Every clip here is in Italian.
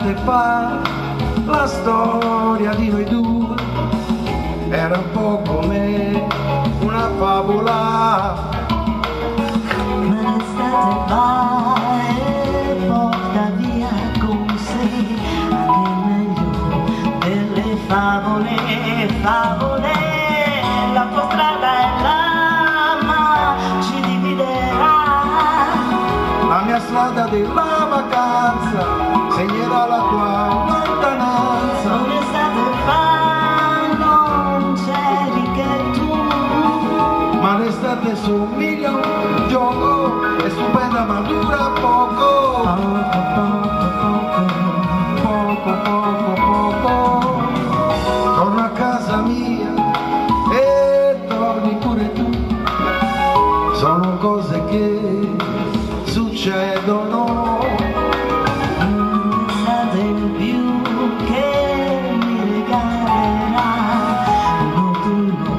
estate fa, la storia di noi due era un po' come una favola. L'estate va e porta via con sé anche meglio delle favole, favole. La tua strada è lama, ci dividerà. La mia strada della vacanza segnerà la tua lontananza. Un'estate fa non c'eri che tu, Ma l'estate somiglia a un gioco, è stupenda ma dura poco. Poco. Torno a casa mia e torni pure tu. Sono cose che succedono. un'estate in più che mi regalerà un autunno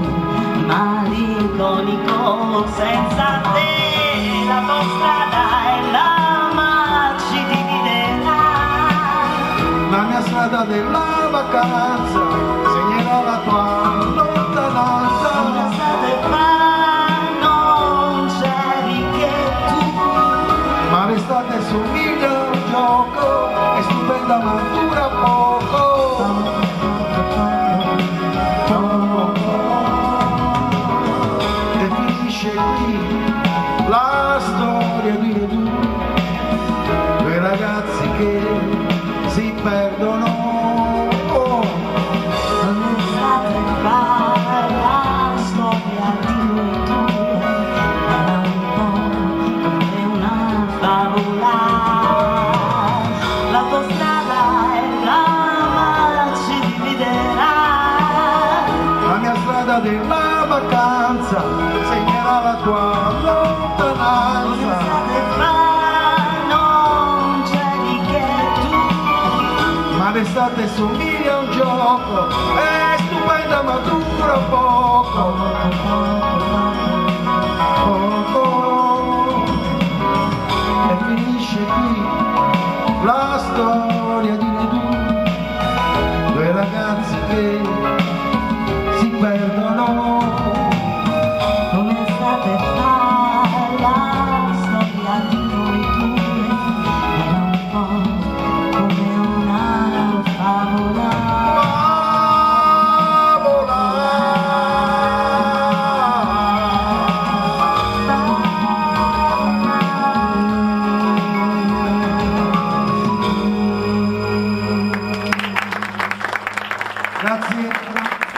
malinconico senza te. La tua strada è lama, ci dividerà. La mia strada della vacanza segnerà la tua lontananza. Un'estate fa non c'eri che tu, Ma l'estate somiglia a un gioco, è stupenda ma dura poco. E finisce qui la storia di noi due ragazzi che si perdono. un'estate fa la storia di noi due era un po' come una favola. La tua strada è lama, ci dividerà. La mia strada della vacanza segnerà la tua lontananza. Un'estate fa non c'eri che tu, Ma l'estate somiglia a un gioco, è stupenda ma dura poco. E finisce qui la storia di noi due ragazzi che si perdono. un'estate fa la storia di noi due era un po' come una favola. Grazie.